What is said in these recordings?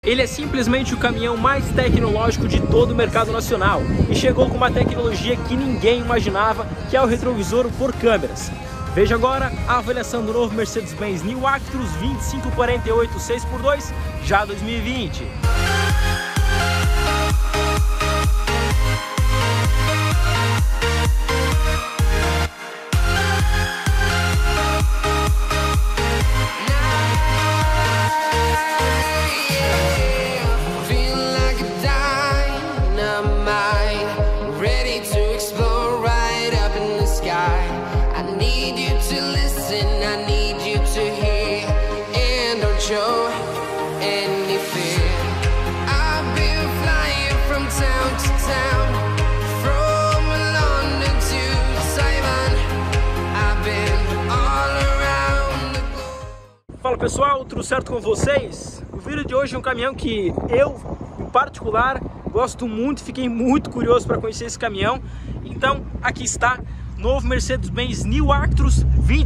Ele é simplesmente o caminhão mais tecnológico de todo o mercado nacional e chegou com uma tecnologia que ninguém imaginava, que é o retrovisor por câmeras. Veja agora a avaliação do novo Mercedes-Benz New Actros 2548 6x2, já 2020. Fala pessoal, tudo certo com vocês? O vídeo de hoje é um caminhão que eu, em particular, gosto muito, fiquei muito curioso para conhecer esse caminhão. Então, aqui está, novo Mercedes-Benz New Actros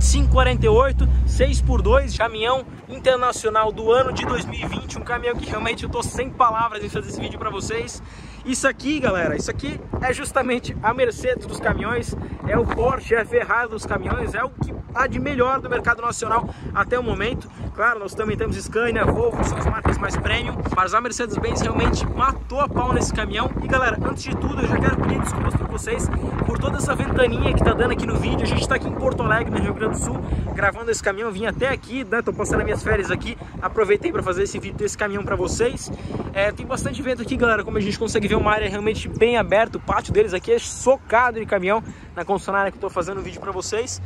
2548 6x2, caminhão internacional do ano de 2020, um caminhão que realmente eu tô sem palavras em fazer esse vídeo para vocês. Isso aqui, galera, isso aqui é justamente a Mercedes dos caminhões, é o Porsche, é a Ferrari dos caminhões, é o que há de melhor do mercado nacional até o momento. Claro, nós também temos Scania, Volvo, que são as marcas mais premium, mas a Mercedes-Benz realmente matou a pau nesse caminhão. E galera, antes de tudo, eu já quero pedir desculpas para vocês por toda essa ventaninha que tá dando aqui no vídeo. A gente tá aqui em Porto Alegre, no Rio Grande do Sul, gravando esse caminhão, vim até aqui, né? Tô passando as minhas férias aqui, aproveitei para fazer esse vídeo desse caminhão para vocês. Tem bastante vento aqui, galera, como a gente consegue ver, uma área realmente bem aberta, o pátio deles aqui é socado de caminhão na concessionária que eu tô fazendo o vídeo para vocês.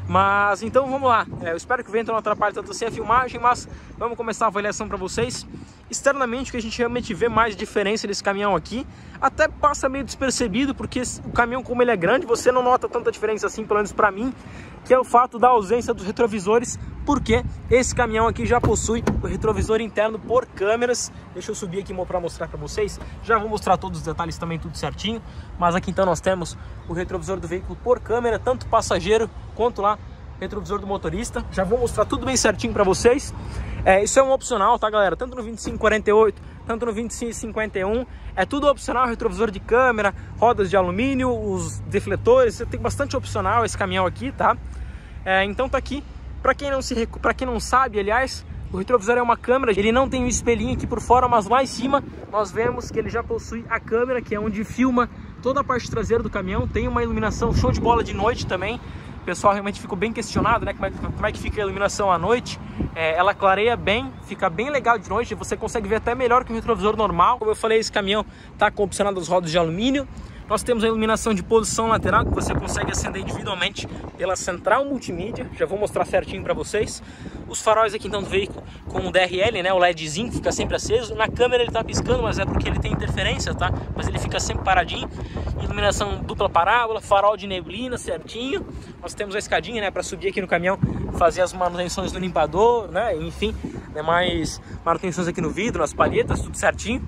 Mas então vamos lá, eu espero que o vento não atrapalhe tanto assim a filmagem, mas vamos começar a avaliação para vocês. Externamente, o que a gente realmente vê mais diferença desse caminhão aqui, até passa meio despercebido, porque o caminhão, como ele é grande, você não nota tanta diferença assim, pelo menos para mim, que é o fato da ausência dos retrovisores, porque esse caminhão aqui já possui o retrovisor interno por câmeras. Deixa eu subir aqui para mostrar para vocês, já vou mostrar todos os detalhes também, tudo certinho, mas aqui então nós temos o retrovisor do veículo por câmera, tanto passageiro quanto lá retrovisor do motorista. Já vou mostrar tudo bem certinho para vocês. Isso é um opcional, tá galera? Tanto no 2548, tanto no 2551, é tudo opcional, retrovisor de câmera, rodas de alumínio, os defletores, tem bastante opcional esse caminhão aqui, tá? Então tá aqui, para quem não sabe, aliás, o retrovisor é uma câmera, ele não tem um espelhinho aqui por fora, mas lá em cima nós vemos que ele já possui a câmera, que é onde filma toda a parte traseira do caminhão, tem uma iluminação show de bola de noite também. O pessoal realmente ficou bem questionado, né? Como é que fica a iluminação à noite. Ela clareia bem, fica bem legal de noite. Você consegue ver até melhor que o retrovisor normal. Como eu falei, esse caminhão está com opcionado as rodas de alumínio. Nós temos a iluminação de posição lateral, que você consegue acender individualmente pela central multimídia. Já vou mostrar certinho para vocês. Os faróis aqui então do veículo com o DRL, né? O LEDzinho que fica sempre aceso. Na câmera ele tá piscando, mas é porque ele tem interferência, tá? Mas ele fica sempre paradinho. Iluminação dupla parábola, farol de neblina certinho. Nós temos a escadinha, né? Para subir aqui no caminhão, fazer as manutenções do limpador, né? Enfim, mais manutenções aqui no vidro, nas palhetas, tudo certinho.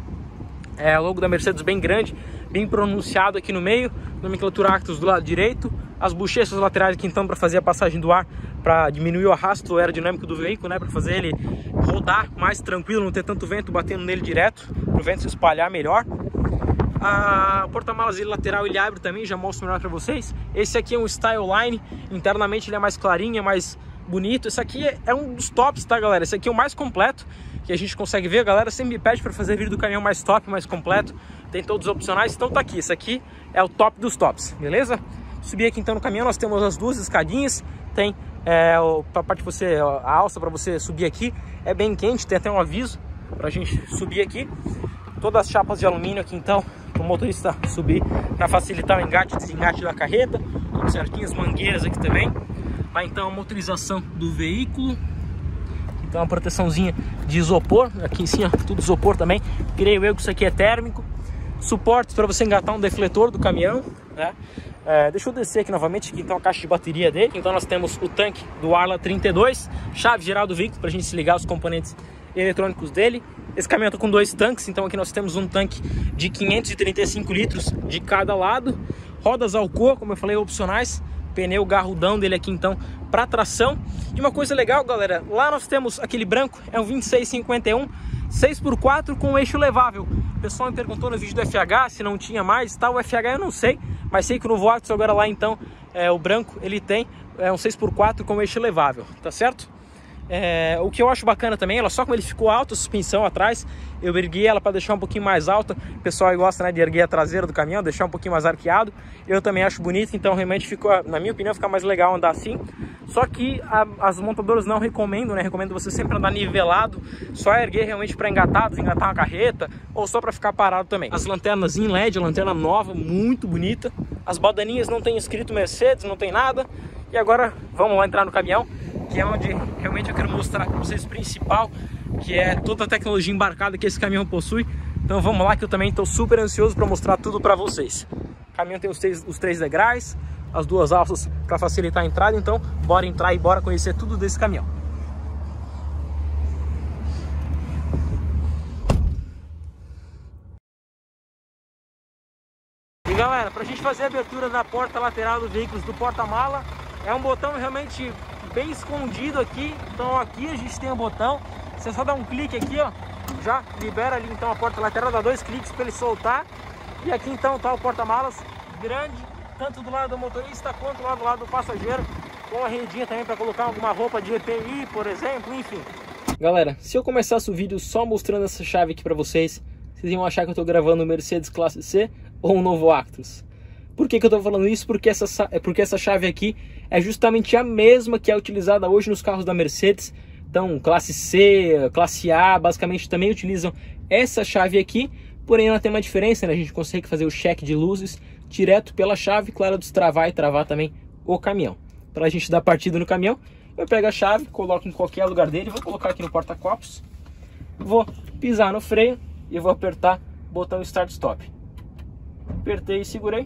O logo da Mercedes bem grande, bem pronunciado aqui no meio, nomenclatura Actros do lado direito, as bochechas laterais aqui então para fazer a passagem do ar, para diminuir o arrasto aerodinâmico do veículo, né, para fazer ele rodar mais tranquilo, não ter tanto vento batendo nele direto, para o vento se espalhar melhor. O porta-malas lateral ele abre também, já mostro melhor para vocês. Esse aqui é um Styleline, internamente ele é mais clarinho, é mais bonito. Esse aqui é um dos tops, tá galera? Esse aqui é o mais completo que a gente consegue ver. A galera sempre me pede para fazer vídeo do caminhão mais top, mais completo, tem todos os opcionais, então tá aqui. Esse aqui é o top dos tops, beleza? Subir aqui então no caminhão, nós temos as duas escadinhas, tem a parte de você, a alça para você subir aqui, é bem quente, tem até um aviso pra gente subir aqui. Todas as chapas de alumínio aqui então, para o motorista subir, para facilitar o engate e desengate da carreta, tudo certinho, as mangueiras aqui também. Vai então a motorização do veículo, então uma proteçãozinha de isopor, aqui em cima tudo isopor também, creio eu que isso aqui é térmico. Suportes para você engatar um defletor do caminhão, né? Deixa eu descer aqui novamente, aqui então a caixa de bateria dele. Então nós temos o tanque do Arla 32, chave geral do veículo para a gente se ligar os componentes eletrônicos dele. Esse caminhão está com dois tanques, então aqui nós temos um tanque de 535 litros de cada lado. Rodas Alcoa, como eu falei, opcionais. Pneu garrudão dele aqui então para tração. E uma coisa legal, galera, lá nós temos aquele branco, é um 2651. 6x4 com eixo levável. O pessoal me perguntou no vídeo do FH se não tinha mais, tá? O FH eu não sei, mas sei que no Voactus agora lá então, o branco, ele tem um 6x4 com eixo levável, tá certo? O que eu acho bacana também, ela só como ele ficou alto, a suspensão atrás, eu ergui ela para deixar um pouquinho mais alta. O pessoal gosta, né, de erguer a traseira do caminhão, deixar um pouquinho mais arqueado. Eu também acho bonito, então realmente ficou, na minha opinião, fica mais legal andar assim. Só que as montadoras não recomendam, né? Recomendo você sempre andar nivelado, só erguer realmente para engatar, desengatar uma carreta, ou só para ficar parado também. As lanternas em LED, lanterna nova, muito bonita. As badaninhas não tem escrito Mercedes, não tem nada. E agora vamos lá entrar no caminhão, que é onde realmente eu quero mostrar para vocês o principal, que é toda a tecnologia embarcada que esse caminhão possui. Então vamos lá, que eu também estou super ansioso para mostrar tudo para vocês. O caminhão tem os três degraus, as duas alças para facilitar a entrada, então bora entrar e bora conhecer tudo desse caminhão. E galera, para a gente fazer a abertura da porta lateral dos veículos do porta-mala, é um botão realmente bem escondido aqui. Então aqui a gente tem o botão, você só dá um clique aqui, ó, já libera ali então a porta lateral, dá 2 cliques para ele soltar. E aqui então tá o porta-malas grande, tanto do lado do motorista quanto do lado do passageiro, com a rendinha também para colocar alguma roupa de EPI, por exemplo, enfim. Galera, se eu começasse o vídeo só mostrando essa chave aqui para vocês, vocês iam achar que eu tô gravando um Mercedes Classe C ou um novo Actros. Por que eu tô falando isso? Porque essa chave aqui é justamente a mesma que é utilizada hoje nos carros da Mercedes. Então, classe C, classe A, basicamente também utilizam essa chave aqui. Porém, ela tem uma diferença, né? A gente consegue fazer o check de luzes direto pela chave, claro, destravar e travar também o caminhão. Para a gente dar partida no caminhão, eu pego a chave, coloco em qualquer lugar dele, vou colocar aqui no porta-copos, vou pisar no freio e vou apertar o botão Start Stop. Apertei e segurei.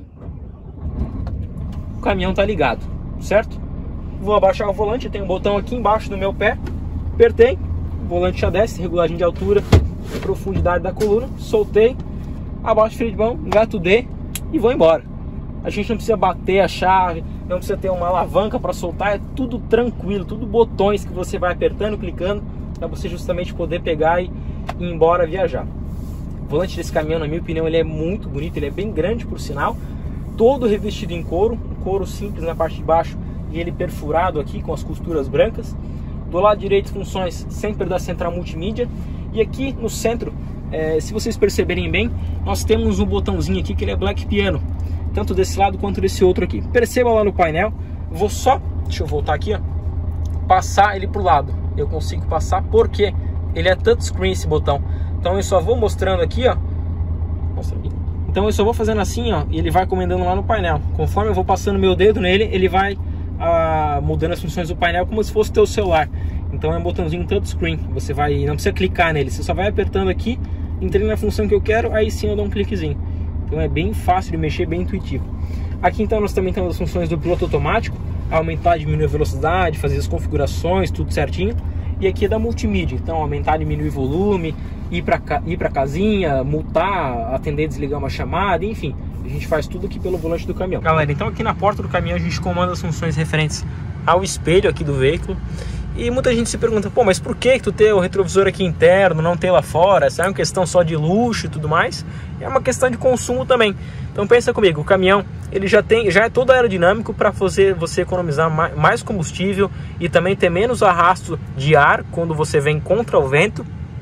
O caminhão tá ligado, certo? Vou abaixar o volante, tem um botão aqui embaixo do meu pé, apertei, o volante já desce, regulagem de altura, profundidade da coluna, soltei, abaixo o freio de mão, engato o D e vou embora. A gente não precisa bater a chave, não precisa ter uma alavanca para soltar, é tudo tranquilo, tudo botões que você vai apertando, clicando, para você justamente poder pegar e ir embora viajar. O volante desse caminhão, na minha opinião, ele é muito bonito, ele é bem grande por sinal, todo revestido em couro, um couro simples na parte de baixo e ele perfurado aqui com as costuras brancas. Do lado direito, funções sempre da central multimídia. E aqui no centro, se vocês perceberem bem, nós temos um botãozinho aqui que ele é Black Piano, tanto desse lado quanto desse outro aqui. Perceba lá no painel, vou só, deixa eu voltar aqui, ó, passar ele pro lado. Eu consigo passar porque ele é touchscreen esse botão. Então eu só vou mostrando aqui, ó. Mostra aqui. Então eu só vou fazendo assim, ó, e ele vai comandando lá no painel. Conforme eu vou passando meu dedo nele, ele vai mudando as funções do painel como se fosse o teu celular. Então é um botãozinho touchscreen. Você não precisa clicar nele, você só vai apertando aqui, entrei na função que eu quero, aí sim eu dou um cliquezinho. Então é bem fácil de mexer, bem intuitivo. Aqui então nós também temos as funções do piloto automático, aumentar e diminuir a velocidade, fazer as configurações, tudo certinho. E aqui é da multimídia, então aumentar, diminuir volume, ir para casinha, multar, atender e desligar uma chamada, enfim. A gente faz tudo aqui pelo volante do caminhão. Galera, então aqui na porta do caminhão a gente comanda as funções referentes ao espelho aqui do veículo. E muita gente se pergunta, pô, mas por que tu tem o retrovisor aqui interno, não tem lá fora? Essa é uma questão só de luxo e tudo mais? É uma questão de consumo também. Então pensa comigo, o caminhão ele já é todo aerodinâmico para você economizar mais combustível e também ter menos arrasto de ar quando você vem contra o vento.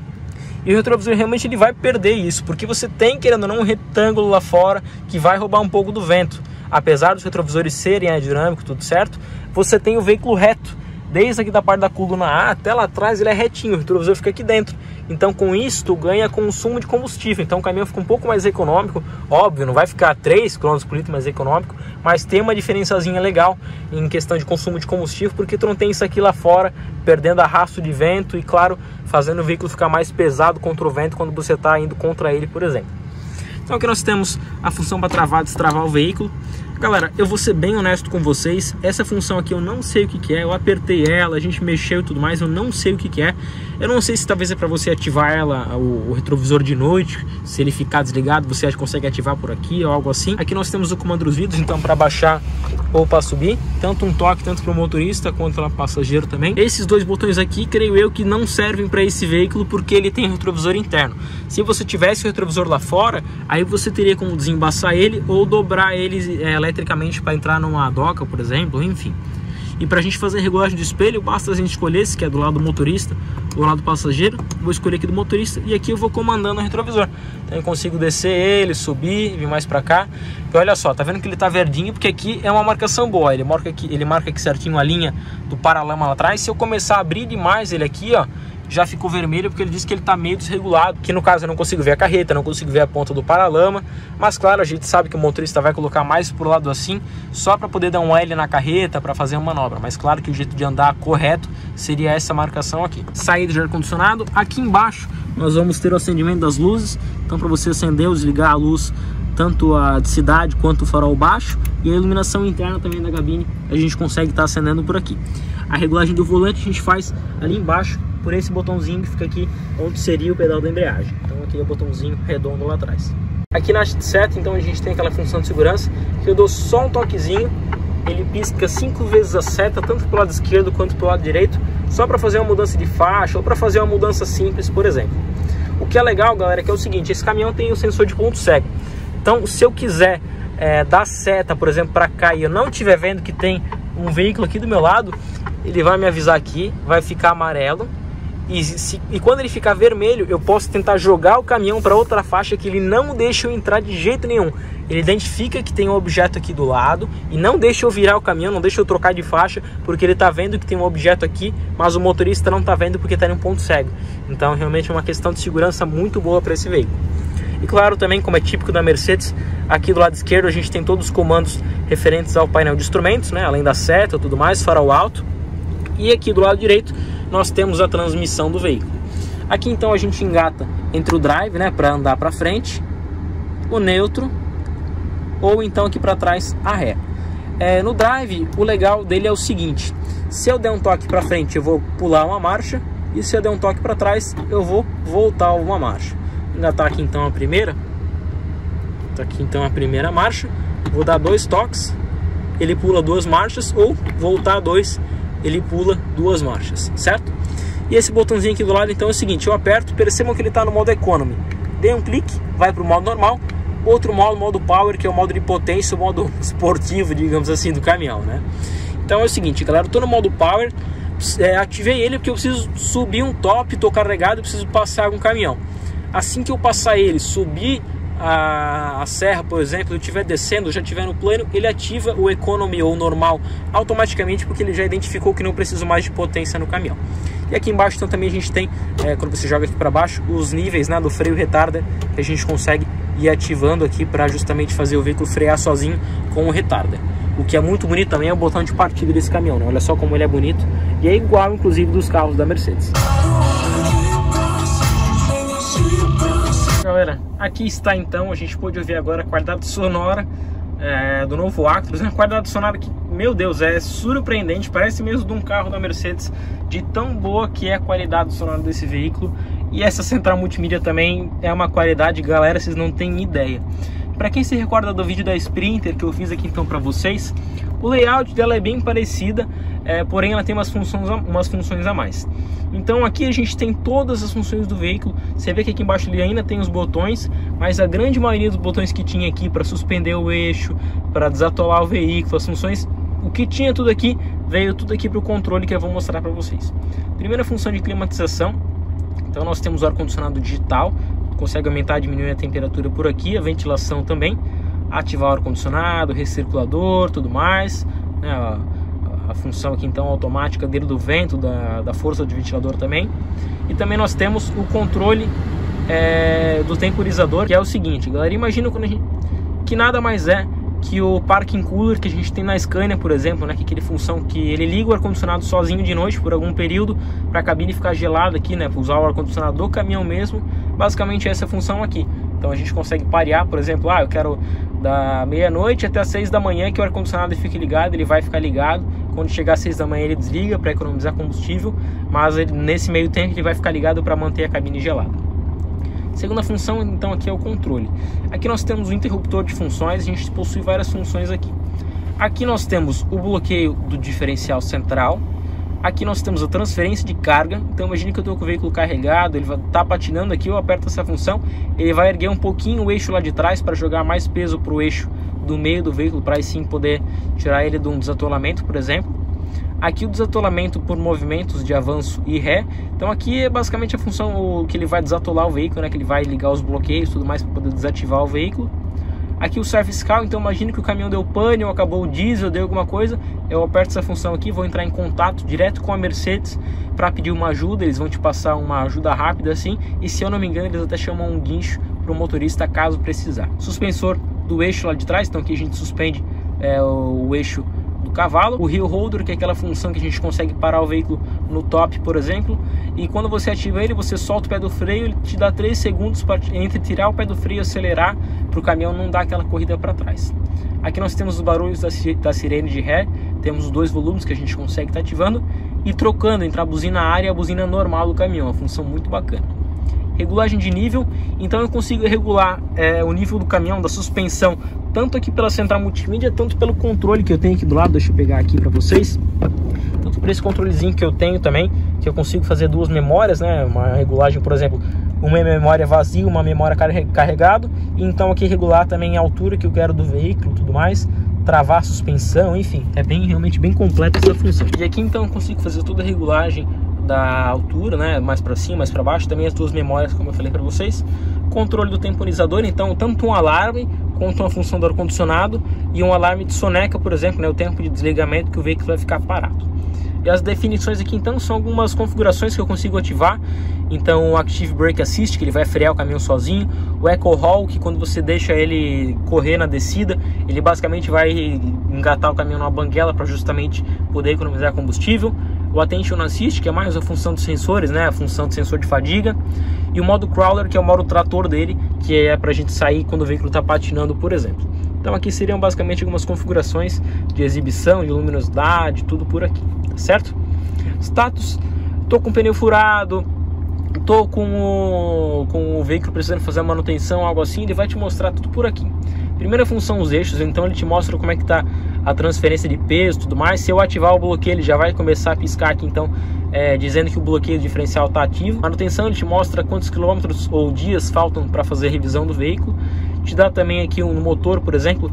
E o retrovisor realmente ele vai perder isso, porque você tem, querendo ou não, um retângulo lá fora que vai roubar um pouco do vento. Apesar dos retrovisores serem aerodinâmicos, tudo certo, você tem o veículo reto. Desde aqui da parte da coluna A até lá atrás ele é retinho, o retrovisor fica aqui dentro. Então com isso tu ganha consumo de combustível, então o caminhão fica um pouco mais econômico. Óbvio, não vai ficar 3 km por litro mais econômico, mas tem uma diferençazinha legal em questão de consumo de combustível, porque tu não tem isso aqui lá fora, perdendo arrasto de vento e claro, fazendo o veículo ficar mais pesado contra o vento quando você está indo contra ele, por exemplo. Então aqui nós temos a função para travar e destravar o veículo. Galera, eu vou ser bem honesto com vocês, essa função aqui eu não sei o que é, eu apertei ela, a gente mexeu e tudo mais, eu não sei o que é. Eu não sei se talvez é para você ativar o retrovisor de noite, se ele ficar desligado você consegue ativar por aqui ou algo assim. Aqui nós temos o comando dos vidros, então para baixar ou para subir, tanto um toque tanto para o motorista quanto para o passageiro também. Esses dois botões aqui, creio eu que não servem para esse veículo porque ele tem retrovisor interno. Se você tivesse o retrovisor lá fora, aí você teria como desembaçar ele ou dobrar ele eletricamente para entrar numa doca, por exemplo, enfim. E para a gente fazer regulagem de espelho, basta a gente escolher esse que é do lado do motorista ou do lado do passageiro. Vou escolher aqui do motorista e aqui eu vou comandando o retrovisor. Então eu consigo descer ele, subir, vir mais para cá. E olha só, tá vendo que ele tá verdinho porque aqui é uma marcação boa. Ele marca aqui certinho a linha do paralama lá atrás. Se eu começar a abrir demais ele aqui, ó, já ficou vermelho porque ele diz que ele está meio desregulado, que no caso eu não consigo ver a carreta, não consigo ver a ponta do paralama, mas claro, a gente sabe que o motorista vai colocar mais pro lado assim, só para poder dar um L na carreta, para fazer uma manobra, mas claro que o jeito de andar correto seria essa marcação aqui. Saída de ar-condicionado, aqui embaixo nós vamos ter o acendimento das luzes, então para você acender ou desligar a luz, tanto a de cidade quanto o farol baixo, e a iluminação interna também da cabine, a gente consegue estar acendendo por aqui. A regulagem do volante a gente faz ali embaixo, por esse botãozinho que fica aqui onde seria o pedal da embreagem. Então aqui é o botãozinho redondo lá atrás. Aqui na seta, então a gente tem aquela função de segurança que eu dou só um toquezinho, ele pisca 5 vezes a seta, tanto pro lado esquerdo quanto pro lado direito, só para fazer uma mudança de faixa ou para fazer uma mudança simples, por exemplo. O que é legal, galera, é que é o seguinte, esse caminhão tem o sensor de ponto cego. Então se eu quiser dar seta, por exemplo, para cá e eu não estiver vendo que tem um veículo aqui do meu lado, ele vai me avisar aqui, vai ficar amarelo. E quando ele ficar vermelho, eu posso tentar jogar o caminhão para outra faixa que ele não deixa eu entrar de jeito nenhum. Ele identifica que tem um objeto aqui do lado e não deixa eu virar o caminhão, não deixa eu trocar de faixa, porque ele está vendo que tem um objeto aqui, mas o motorista não está vendo porque está em um ponto cego. Então realmente é uma questão de segurança muito boa para esse veículo. E claro também, como é típico da Mercedes, aqui do lado esquerdo a gente tem todos os comandos referentes ao painel de instrumentos, né? Além da seta e tudo mais, farol alto. E aqui do lado direito nós temos a transmissão do veículo. Aqui então a gente engata entre o drive, né, para andar para frente, o neutro, ou então aqui para trás a ré. No drive, o legal dele é o seguinte: se eu der um toque para frente eu vou pular uma marcha, e se eu der um toque para trás eu vou voltar uma marcha. Vou engatar aqui então a primeira. Tá aqui então a primeira marcha, vou dar 2 toques, ele pula 2 marchas, ou voltar 2, ele pula 2 marchas, certo? E esse botãozinho aqui do lado então é o seguinte, eu aperto, percebam que ele está no modo Economy, dei um clique, vai para o modo normal. Outro modo, modo Power, que é o modo de potência, o modo esportivo, digamos assim, do caminhão, né? Então é o seguinte, galera, eu estou no modo Power, ativei ele porque eu preciso subir um top, estou carregado, eu preciso passar um caminhão. Assim que eu passar ele, subir a serra, por exemplo, eu estiver descendo, já estiver no plano, ele ativa o Economy ou normal automaticamente, porque ele já identificou que não preciso mais de potência no caminhão. E aqui embaixo então também a gente tem, quando você joga aqui para baixo, os níveis, né, do freio retarder, que a gente consegue ir ativando aqui para justamente fazer o veículo frear sozinho com o retarder. O que é muito bonito também é o botão de partida desse caminhão, né? Olha só como ele é bonito, e é igual inclusive dos carros da Mercedes. Galera, aqui está então, a gente pôde ouvir agora a qualidade sonora do novo Actros, né? Qualidade sonora que, meu Deus, é surpreendente, parece mesmo de um carro da Mercedes, de tão boa que é a qualidade sonora desse veículo. E essa central multimídia também é uma qualidade, galera, vocês não têm ideia. Para quem se recorda do vídeo da Sprinter que eu fiz aqui então para vocês, o layout dela é bem parecida, porém ela tem umas funções a mais. Então aqui a gente tem todas as funções do veículo. Você vê que aqui embaixo ele ainda tem os botões, mas a grande maioria dos botões que tinha aqui para suspender o eixo, para desatolar o veículo, as funções, o que tinha tudo aqui, veio tudo aqui para o controle que eu vou mostrar para vocês. Primeira função de climatização. Então nós temos o ar-condicionado digital, consegue aumentar e diminuir a temperatura por aqui, a ventilação também, ativar o ar-condicionado, recirculador, tudo mais, né? A função aqui então automática dele do vento, da força do ventilador também. E também nós temos o controle do temporizador, que é o seguinte, galera, imagina que nada mais é que o parking cooler que a gente tem na Scania, por exemplo, né, que é aquele função que ele liga o ar-condicionado sozinho de noite por algum período para a cabine ficar gelada aqui, né, para usar o ar-condicionado do caminhão mesmo. Basicamente essa função aqui. Então a gente consegue parear, por exemplo, eu quero da meia-noite até as 6 da manhã que o ar-condicionado fique ligado, ele vai ficar ligado. Quando chegar às 6 da manhã ele desliga para economizar combustível, mas nesse meio tempo ele vai ficar ligado para manter a cabine gelada. Segunda função, então, aqui é o controle. Aqui nós temos o interruptor de funções, a gente possui várias funções aqui. Aqui nós temos o bloqueio do diferencial central. Aqui nós temos a transferência de carga. Então imagine que eu estou com o veículo carregado, ele vai estar patinando aqui, eu aperto essa função, ele vai erguer um pouquinho o eixo lá de trás para jogar mais peso para o eixo do meio do veículo, para aí sim poder tirar ele de um desatolamento, por exemplo. Aqui o desatolamento por movimentos de avanço e ré. Então aqui é basicamente a função que ele vai desatolar o veículo, né? Que ele vai ligar os bloqueios e tudo mais para poder desativar o veículo. Aqui o service call, então imagine que o caminhão deu pane ou acabou o diesel, deu alguma coisa, eu aperto essa função aqui, vou entrar em contato direto com a Mercedes para pedir uma ajuda, eles vão te passar uma ajuda rápida assim, e se eu não me engano eles até chamam um guincho para o motorista caso precisar. Suspensor do eixo lá de trás, então aqui a gente suspende o eixo do cavalo. O Hill Holder, que é aquela função que a gente consegue parar o veículo no top, por exemplo, e quando você ativa ele, você solta o pé do freio, ele te dá 3 segundos entre tirar o pé do freio e acelerar, para o caminhão não dar aquela corrida para trás. Aqui nós temos os barulhos da sirene de ré, temos os 2 volumes que a gente consegue estar ativando e trocando entre a buzina área e a buzina normal do caminhão, uma função muito bacana. Regulagem de nível, então eu consigo regular o nível do caminhão, da suspensão, tanto aqui pela central multimídia, tanto pelo controle que eu tenho aqui do lado. Deixa eu pegar aqui para vocês, tanto por esse controlezinho que eu tenho também, que eu consigo fazer 2 memórias, né? Uma regulagem, por exemplo, uma memória vazia, uma memória carregado, e então aqui regular também a altura que eu quero do veículo, tudo mais, travar a suspensão, enfim, é realmente bem completa essa função. E aqui então eu consigo fazer toda a regulagem da altura, né, mais para cima, mais para baixo, também as 2 memórias, como eu falei para vocês. Controle do temporizador, então tanto um alarme quanto uma função do ar-condicionado e um alarme de soneca, por exemplo, né, o tempo de desligamento que o veículo vai ficar parado. E as definições aqui então são algumas configurações que eu consigo ativar. Então o Active Brake Assist, que ele vai frear o caminhão sozinho, o Eco Haul, que quando você deixa ele correr na descida, ele basicamente vai engatar o caminhão numa banguela para justamente poder economizar combustível. O Attention Assist, que é mais a função dos sensores, né, a função do sensor de fadiga, e o modo Crawler, que é o modo trator dele, que é para a gente sair quando o veículo está patinando, por exemplo. Então aqui seriam basicamente algumas configurações de exibição, de luminosidade, tudo por aqui, tá certo? Status: tô com o pneu furado, tô com o veículo precisando fazer a manutenção, algo assim, ele vai te mostrar tudo por aqui. Primeira função, os eixos, então ele te mostra como é que está a transferência de peso, tudo mais. Se eu ativar o bloqueio, ele já vai começar a piscar aqui, então, dizendo que o bloqueio diferencial está ativo. Manutenção, ele te mostra quantos quilômetros ou dias faltam para fazer a revisão do veículo. Te dá também aqui no motor, por exemplo,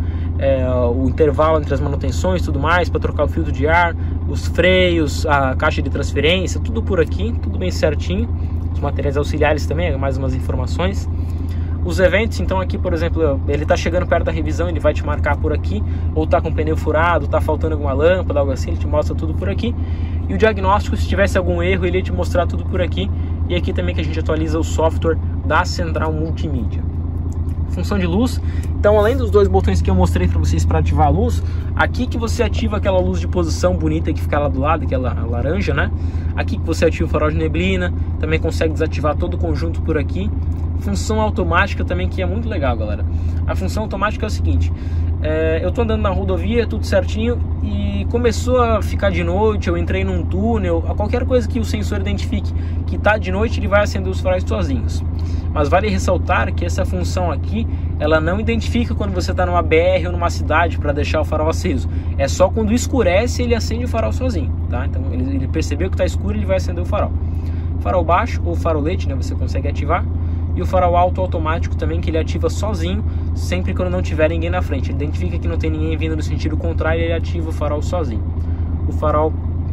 o intervalo entre as manutenções, tudo mais, para trocar o filtro de ar, os freios, a caixa de transferência, tudo por aqui, tudo bem certinho. Os materiais auxiliares também, mais umas informações. Os eventos, então aqui, por exemplo, ele está chegando perto da revisão, ele vai te marcar por aqui, ou está com o pneu furado, está faltando alguma lâmpada, algo assim, ele te mostra tudo por aqui. E o diagnóstico, se tivesse algum erro, ele ia te mostrar tudo por aqui. E aqui também que a gente atualiza o software da central multimídia. Função de luz, então além dos 2 botões que eu mostrei para vocês para ativar a luz, aqui que você ativa aquela luz de posição bonita que fica lá do lado, aquela laranja, né? Aqui que você ativa o farol de neblina, também consegue desativar todo o conjunto por aqui. Função automática também, que é muito legal, galera. A função automática é o seguinte: eu tô andando na rodovia, tudo certinho, e começou a ficar de noite, eu entrei num túnel, qualquer coisa que o sensor identifique que tá de noite, ele vai acender os faróis sozinhos. Mas vale ressaltar que essa função aqui, ela não identifica quando você está numa BR ou numa cidade para deixar o farol aceso. É só quando escurece ele acende o farol sozinho, tá? Então ele percebeu que está escuro, ele vai acender o farol. Farol baixo ou farolete, né, você consegue ativar. E o farol alto automático também, que ele ativa sozinho, sempre quando não tiver ninguém na frente. Ele identifica que não tem ninguém vindo no sentido contrário, ele ativa o farol sozinho. O farol,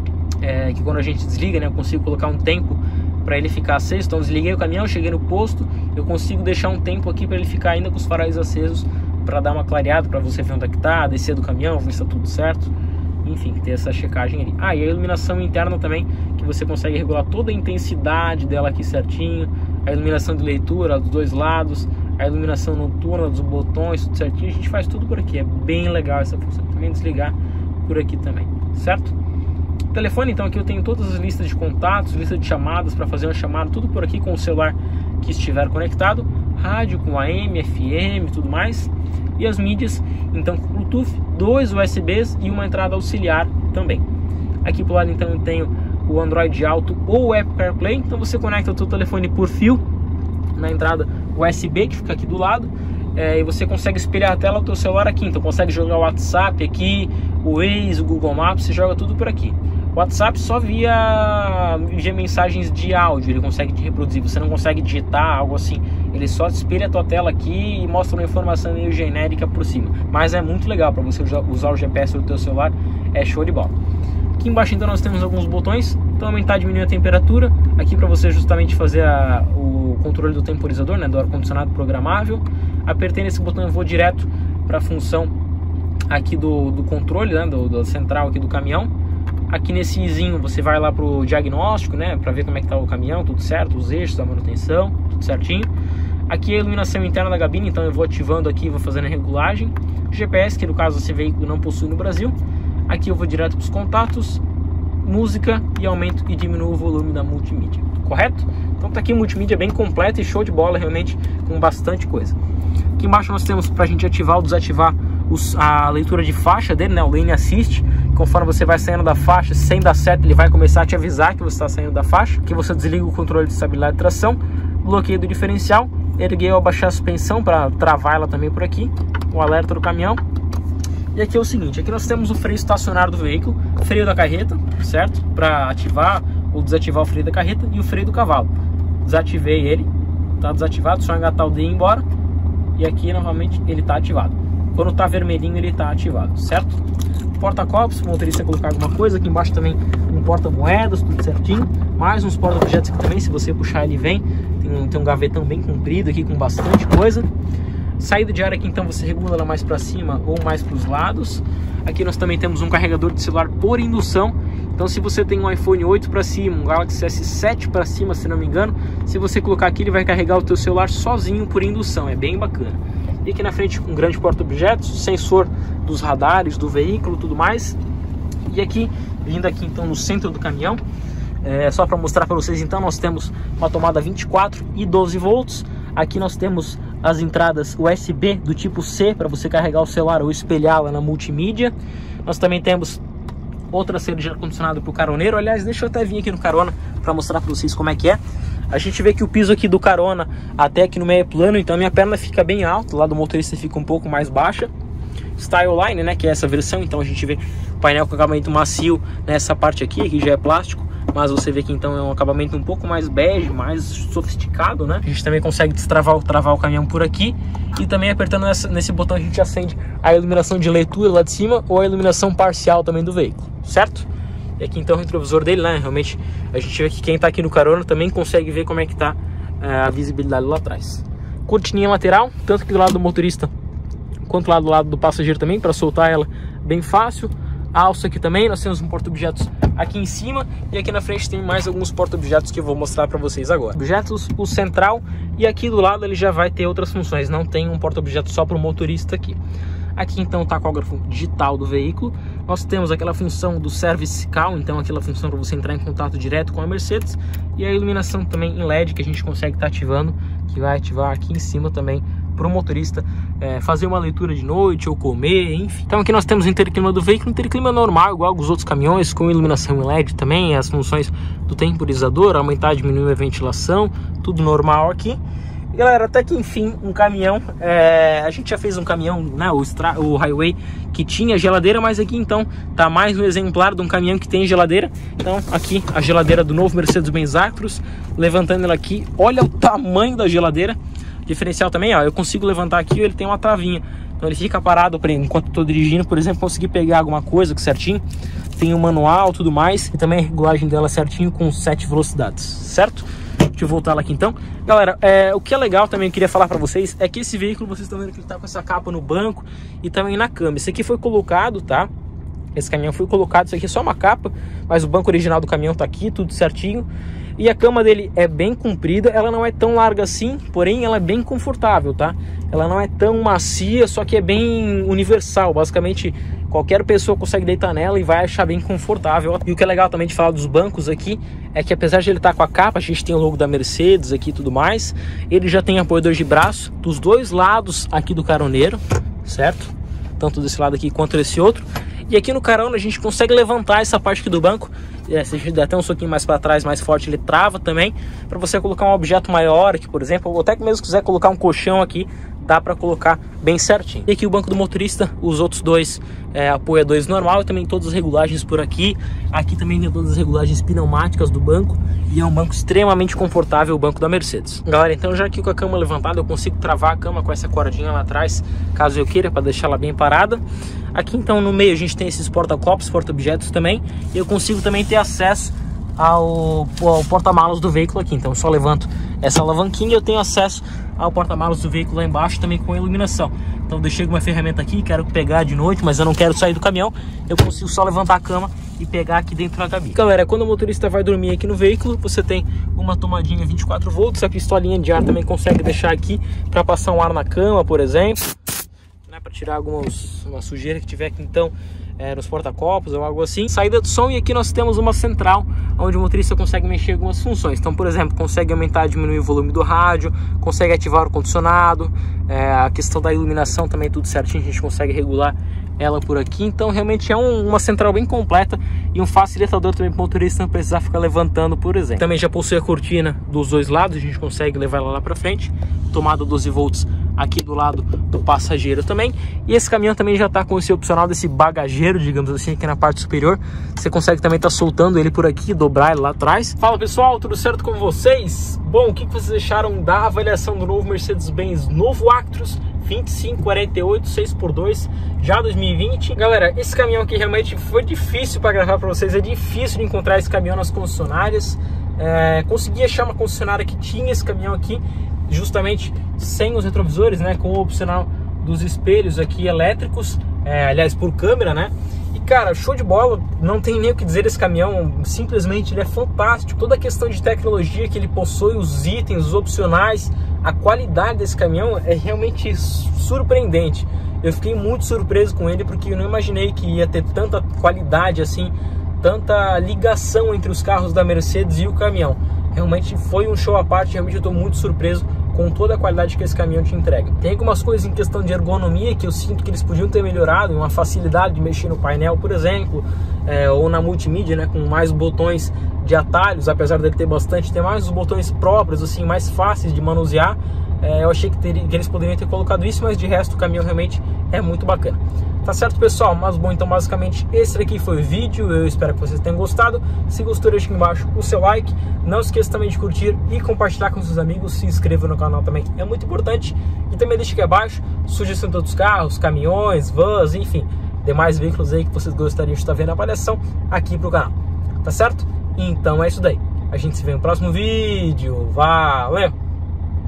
que quando a gente desliga, né, eu consigo colocar um tempo para ele ficar aceso. Então desliguei o caminhão, cheguei no posto, eu consigo deixar um tempo aqui para ele ficar ainda com os faróis acesos, para dar uma clareada, para você ver onde é que tá, descer do caminhão, ver se está tudo certo. Enfim, ter essa checagem ali. E a iluminação interna também, que você consegue regular toda a intensidade dela aqui certinho. A iluminação de leitura dos 2 lados, a iluminação noturna dos botões, tudo certinho. A gente faz tudo por aqui, é bem legal essa função. Também desligar por aqui também, certo? Telefone, então aqui eu tenho todas as listas de contatos, lista de chamadas para fazer uma chamada, tudo por aqui com o celular que estiver conectado. Rádio com AM, FM, tudo mais. E as mídias, então com Bluetooth, 2 USBs e uma entrada auxiliar também. Aqui pro lado então eu tenho o Android Auto ou o Apple CarPlay. Então você conecta o seu telefone por fio na entrada USB que fica aqui do lado, e você consegue espelhar a tela do teu celular aqui. Então consegue jogar o WhatsApp aqui, o Waze, o Google Maps, você joga tudo por aqui. O WhatsApp só via mensagens de áudio, ele consegue te reproduzir, você não consegue digitar, algo assim. Ele só espelha a tua tela aqui e mostra uma informação meio genérica por cima. Mas é muito legal para você usar o GPS do teu celular, é show de bola. Aqui embaixo então nós temos alguns botões, então aumentar e diminuir a temperatura, aqui para você justamente fazer o controle do temporizador, né, do ar-condicionado programável. Apertei nesse botão eu vou direto para a função aqui do controle, né, da central aqui do caminhão. Aqui nesse izinho você vai lá pro diagnóstico, né, para ver como é que tá o caminhão, tudo certo, os eixos, a manutenção, tudo certinho. Aqui a iluminação interna da cabine, então eu vou ativando aqui, vou fazendo a regulagem. GPS, que no caso esse veículo não possui no Brasil. Aqui eu vou direto para os contatos, música e aumento e diminuo o volume da multimídia, correto? Então tá aqui multimídia bem completa e show de bola, realmente com bastante coisa. Aqui embaixo nós temos para a gente ativar ou desativar a leitura de faixa dele, né, o Lane Assist. Conforme você vai saindo da faixa, sem dar seta, ele vai começar a te avisar que você está saindo da faixa. Aqui você desliga o controle de estabilidade e tração, bloqueio do diferencial, erguer ou abaixar a suspensão para travar ela também por aqui, o alerta do caminhão. E aqui é o seguinte, aqui nós temos o freio estacionário do veículo, freio da carreta, certo? Para ativar ou desativar o freio da carreta, e o freio do cavalo. Desativei ele, tá desativado, só engatar o D e ir embora. E aqui novamente ele está ativado. Quando tá vermelhinho ele está ativado, certo? Porta-copos, se o motorista colocar alguma coisa. Aqui embaixo também um porta-moedas, tudo certinho. Mais uns porta-objetos aqui também, se você puxar ele vem. Tem um gavetão bem comprido aqui com bastante coisa. Saída de ar aqui então você regula ela mais para cima ou mais para os lados. Aqui nós também temos um carregador de celular por indução. Então se você tem um iPhone 8 para cima, um Galaxy S7 para cima, se não me engano, se você colocar aqui ele vai carregar o teu celular sozinho por indução, é bem bacana. E aqui na frente um grande porta-objetos, sensor dos radares do veículo, tudo mais. E aqui, vindo aqui então no centro do caminhão, só para mostrar para vocês então, nós temos uma tomada 24 e 12 volts. Aqui nós temos as entradas USB do tipo C para você carregar o celular ou espelhá-la na multimídia. Nós também temos outra saída de ar-condicionado para o caroneiro. Aliás, deixa eu até vir aqui no carona para mostrar para vocês como é que é. A gente vê que o piso aqui do carona até aqui no meio é plano, então a minha perna fica bem alta, lá do motorista fica um pouco mais baixa. Styleline, né, que é essa versão, então a gente vê o painel com acabamento macio nessa parte aqui já é plástico. Mas você vê que então é um acabamento um pouco mais bege, mais sofisticado, né? A gente também consegue travar o caminhão por aqui. E também apertando nesse botão a gente acende a iluminação de leitura lá de cima ou a iluminação parcial também do veículo, certo? E aqui então o retrovisor dele, né? Realmente a gente vê que quem tá aqui no carona também consegue ver como é que tá a visibilidade lá atrás. Cortininha lateral, tanto que do lado do motorista quanto lá do lado do passageiro também, para soltar ela bem fácil. A alça aqui também, nós temos um porta-objetos aqui em cima e aqui na frente tem mais alguns porta-objetos que eu vou mostrar para vocês agora. Objetos, o central, e aqui do lado ele já vai ter outras funções, não tem um porta-objeto só para o motorista aqui. Aqui então o tacógrafo digital do veículo, nós temos aquela função do Service Call, então aquela função para você entrar em contato direto com a Mercedes, e a iluminação também em LED que a gente consegue estar ativando, que vai ativar aqui em cima também para o motorista fazer uma leitura de noite ou comer, enfim. Então aqui nós temos o interclima do veículo, interclima normal, igual os outros caminhões, com iluminação em LED também, as funções do temporizador, aumentar, diminuir a ventilação, tudo normal aqui. E galera, até que enfim, um caminhão, a gente já fez um caminhão, né, o Highway, que tinha geladeira, mas aqui então tá mais um exemplar de um caminhão que tem geladeira. Então aqui a geladeira do novo Mercedes-Benz Actros, levantando ela aqui, olha o tamanho da geladeira. Diferencial também, ó, eu consigo levantar aqui, ele tem uma travinha, então ele fica parado enquanto eu tô dirigindo, por exemplo, conseguir pegar alguma coisa certinho. Tem o manual, tudo mais, e também a regulagem dela certinho com 7 velocidades, certo? Deixa eu voltar lá aqui então. Galera, o que é legal também, eu queria falar pra vocês, é que esse veículo, vocês estão vendo que ele tá com essa capa no banco e também na câmera. Esse aqui foi colocado, tá? Esse caminhão foi colocado, isso aqui é só uma capa, mas o banco original do caminhão tá aqui, tudo certinho. E a cama dele é bem comprida, ela não é tão larga assim, porém ela é bem confortável, tá? Ela não é tão macia, só que é bem universal, basicamente qualquer pessoa consegue deitar nela e vai achar bem confortável. E o que é legal também de falar dos bancos aqui, é que apesar de ele estar com a capa, a gente tem o logo da Mercedes aqui e tudo mais, ele já tem apoiador de braço dos dois lados aqui do caroneiro, certo? Tanto desse lado aqui quanto desse outro. E aqui no carona a gente consegue levantar essa parte aqui do banco. Se a gente der até um soquinho mais para trás, mais forte, ele trava também. Para você colocar um objeto maior aqui, por exemplo, ou até que mesmo se quiser colocar um colchão aqui, dá para colocar bem certinho. E aqui o banco do motorista, os outros dois apoiadores normal, e também todas as regulagens por aqui. Aqui também tem todas as regulagens pneumáticas do banco. E é um banco extremamente confortável, o banco da Mercedes. Galera, então já aqui com a cama levantada, eu consigo travar a cama com essa cordinha lá atrás, caso eu queira, para deixar ela bem parada. Aqui então no meio a gente tem esses porta-copos, porta-objetos também. E eu consigo também ter acesso ao porta-malas do veículo aqui. Então eu só levanto essa alavanquinha e eu tenho acesso ao porta-malas do veículo lá embaixo também com iluminação. Então eu deixei uma ferramenta aqui, quero pegar de noite, mas eu não quero sair do caminhão. Eu consigo só levantar a cama e pegar aqui dentro da cabine. Galera, quando o motorista vai dormir aqui no veículo, você tem uma tomadinha 24 volts, a pistolinha de ar também consegue deixar aqui para passar um ar na cama, por exemplo, né, para tirar uma sujeira que tiver aqui então nos porta-copos ou algo assim. Saída do som, e aqui nós temos uma central onde o motorista consegue mexer algumas funções. Então, por exemplo, consegue aumentar e diminuir o volume do rádio, consegue ativar o ar-condicionado, a questão da iluminação também tudo certinho, a gente consegue regular ela por aqui. Então realmente é uma central bem completa e um facilitador também para o motorista não precisar ficar levantando, por exemplo. Também já possui a cortina dos dois lados, a gente consegue levar ela lá para frente. Tomada 12 volts aqui do lado do passageiro também. E esse caminhão também já está com esse opcional desse bagageiro, digamos assim, aqui na parte superior. Você consegue também estar soltando ele por aqui, dobrar ele lá atrás. Fala pessoal, tudo certo com vocês? Bom, o que vocês acharam da avaliação do novo Mercedes-Benz novo Actros 2548 6x2 já 2020? Galera, esse caminhão aqui realmente foi difícil para gravar para vocês, é difícil de encontrar esse caminhão nas concessionárias. Consegui achar uma concessionária que tinha esse caminhão aqui, justamente sem os retrovisores, né, com o opcional dos espelhos aqui elétricos, aliás, por câmera, né? E cara, show de bola, não tem nem o que dizer desse caminhão, simplesmente ele é fantástico. Toda a questão de tecnologia que ele possui, os itens, os opcionais, a qualidade desse caminhão é realmente surpreendente. Eu fiquei muito surpreso com ele, porque eu não imaginei que ia ter tanta qualidade assim, tanta ligação entre os carros da Mercedes e o caminhão. Realmente foi um show à parte, realmente eu estou muito surpreso com toda a qualidade que esse caminhão te entrega. Tem algumas coisas em questão de ergonomia que eu sinto que eles podiam ter melhorado, uma facilidade de mexer no painel, por exemplo, ou na multimídia, né, com mais botões de atalhos, apesar dele ter bastante, tem mais os botões próprios, assim, mais fáceis de manusear. Eu achei que eles poderiam ter colocado isso, mas de resto o caminhão realmente é muito bacana. Tá certo, pessoal? Mas bom, então basicamente esse daqui foi o vídeo. Eu espero que vocês tenham gostado. Se gostou, deixa aqui embaixo o seu like. Não esqueça também de curtir e compartilhar com seus amigos. Se inscreva no canal também, é muito importante. E também deixa aqui abaixo sugestão de outros carros, caminhões, vans, enfim, demais veículos aí que vocês gostariam de estar vendo a avaliação aqui pro canal. Tá certo? Então é isso daí. A gente se vê no próximo vídeo. Valeu!